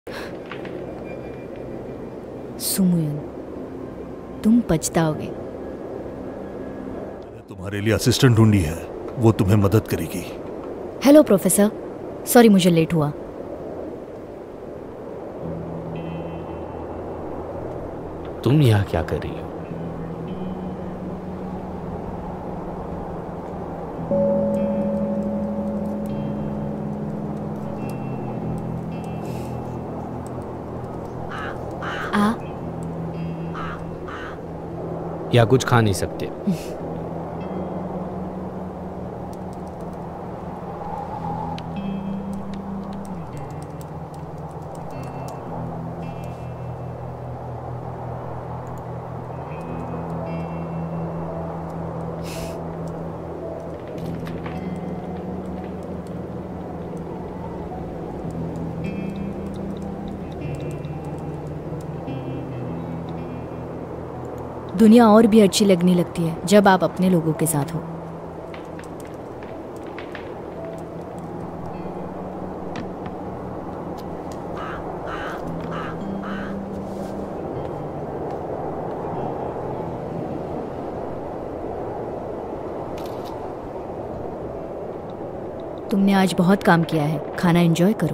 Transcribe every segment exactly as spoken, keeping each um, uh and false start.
सुमुयन, तुम पछताओगे। मैंने तुम्हारे लिए असिस्टेंट ढूंढी है, वो तुम्हें मदद करेगी। हेलो प्रोफेसर, सॉरी मुझे लेट हुआ। तुम यहाँ क्या कर रही हो? आ या कुछ खा नहीं सकते? दुनिया और भी अच्छी लगने लगती है जब आप अपने लोगों के साथ हो। तुमने आज बहुत काम किया है, खाना एंजॉय करो।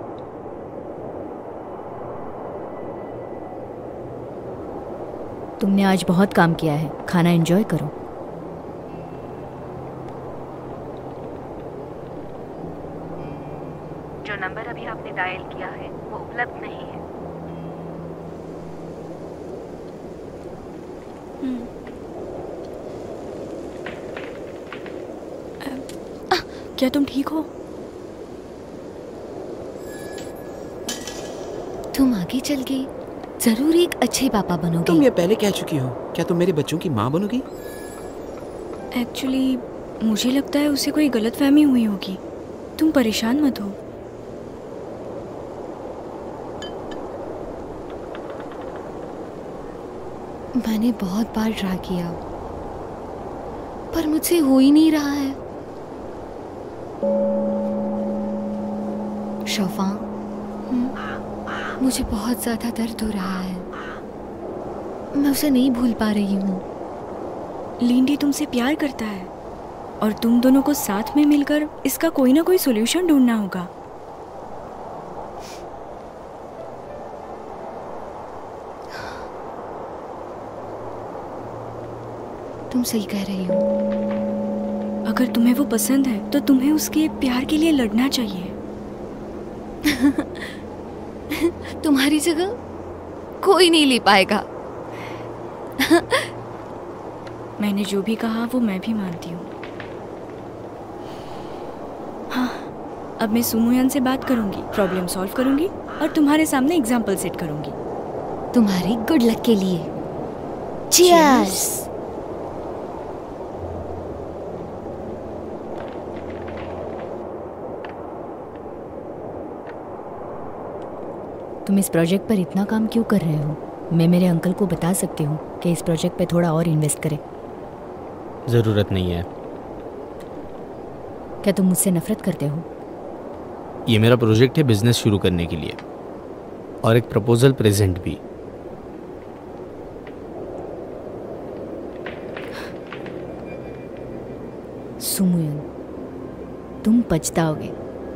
तुमने आज बहुत काम किया है, खाना एंजॉय करो। जो नंबर अभी आपने डायल किया है वो उपलब्ध नहीं है। आ, क्या तुम ठीक हो? तुम आगे चल के जरूर एक अच्छे पापा बनोगे। तुम ये पहले कह चुकी हो, क्या तुम मेरे बच्चों की माँ बनोगी? एक्चुअली मुझे लगता है उसे कोई गलतफहमी हुई होगी। तुम परेशान मत हो। मैंने बहुत बार ट्राई किया पर मुझसे हो ही नहीं रहा है। शफा, मुझे बहुत ज्यादा दर्द हो रहा है, मैं उसे नहीं भूल पा रही हूँ। लिंडी तुमसे प्यार करता है और तुम दोनों को साथ में मिलकर इसका कोई ना कोई सॉल्यूशन ढूंढना होगा। तुम सही कह रही हो। अगर तुम्हें वो पसंद है तो तुम्हें उसके प्यार के लिए लड़ना चाहिए। तुम्हारी जगह कोई नहीं ले पाएगा। मैंने जो भी कहा वो मैं भी मानती हूँ। हाँ, अब मैं सुमुयन से बात करूंगी, प्रॉब्लम सॉल्व करूंगी और तुम्हारे सामने एग्जाम्पल सेट करूंगी। तुम्हारे गुड लक के लिए। चीयर्स। तुम इस प्रोजेक्ट पर इतना काम क्यों कर रहे हो? मैं मेरे अंकल को बता सकती हूँ कि इस प्रोजेक्ट पे थोड़ा और इन्वेस्ट करें। ज़रूरत नहीं है। क्या तुम मुझसे नफरत करते हो? ये मेरा प्रोजेक्ट है बिजनेस शुरू करने के लिए, और एक प्रपोजल प्रेजेंट भी। सुमुयन, तुम पछताओगे।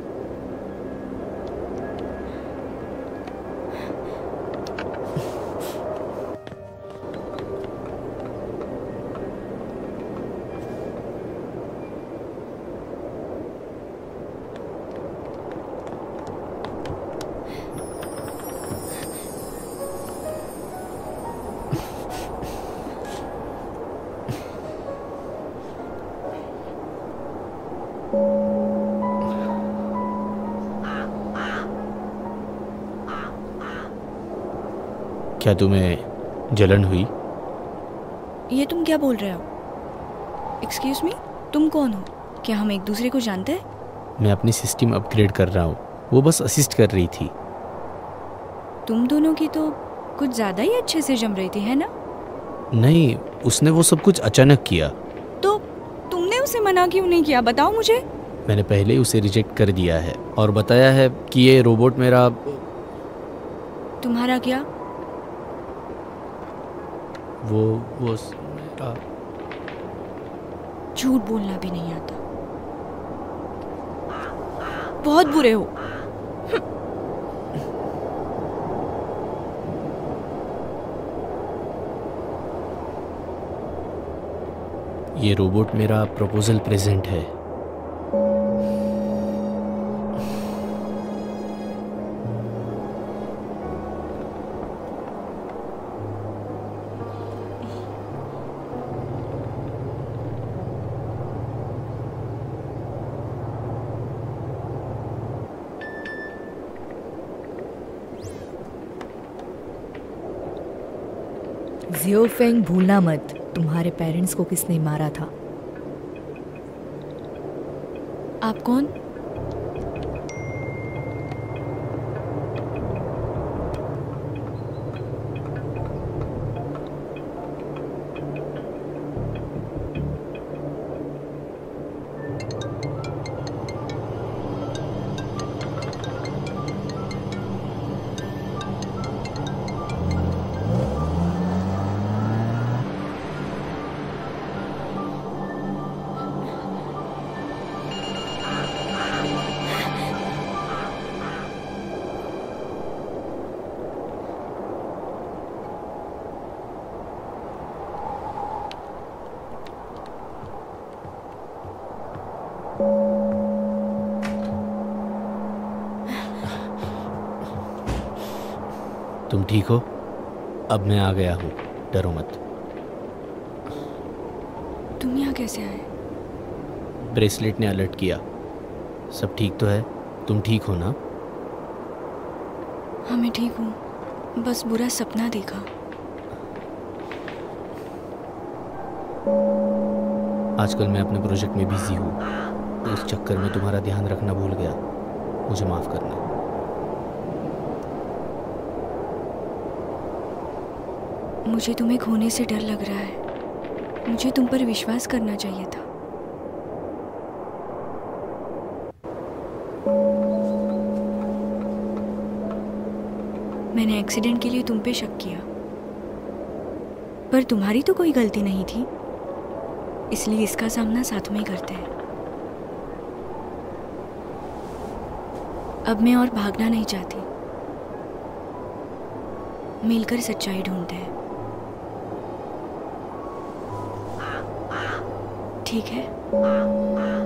क्या तुम्हें जलन हुई? ये तुम क्या बोल रहे हो? एक्सक्यूज मी, तुम कौन हो? क्या हम एक दूसरे को जानते हैं? मैं अपनी सिस्टम अपग्रेड कर रहा हूँ, वो बस असिस्ट कर रही थी। तुम दोनों की तो कुछ ज़्यादा ही अच्छे से जम रही थी, है ना? नहीं, उसने वो सब कुछ अचानक किया। तो तुमने उसे मना क्यों नहीं किया, बताओ मुझे। मैंने पहले ही उसे रिजेक्ट कर दिया है और बताया है कि ये रोबोट मेरा तुम्हारा क्या? वो वो स- मेरा झूठ बोलना भी नहीं आता। बहुत बुरे हो। ये रोबोट मेरा प्रपोजल प्रेजेंट है। जियोफेंग, भूलना मत तुम्हारे पेरेंट्स को किसने मारा था। आप कौन? तुम ठीक हो? अब मैं आ गया हूँ, डरो मत। तुम यहाँ कैसे आए? ब्रेसलेट ने अलर्ट किया। सब ठीक तो है? तुम ठीक हो ना? हाँ मैं ठीक हूँ, बस बुरा सपना देखा। आजकल मैं अपने प्रोजेक्ट में बिजी हूँ, उस चक्कर में तुम्हारा ध्यान रखना भूल गया। मुझे माफ़ करना। मुझे तुम्हें खोने से डर लग रहा है। मुझे तुम पर विश्वास करना चाहिए था। मैंने एक्सीडेंट के लिए तुम पे शक किया, पर तुम्हारी तो कोई गलती नहीं थी, इसलिए इसका सामना साथ में ही करते हैं। अब मैं और भागना नहीं चाहती, मिलकर सच्चाई ढूंढते हैं। ठीक है?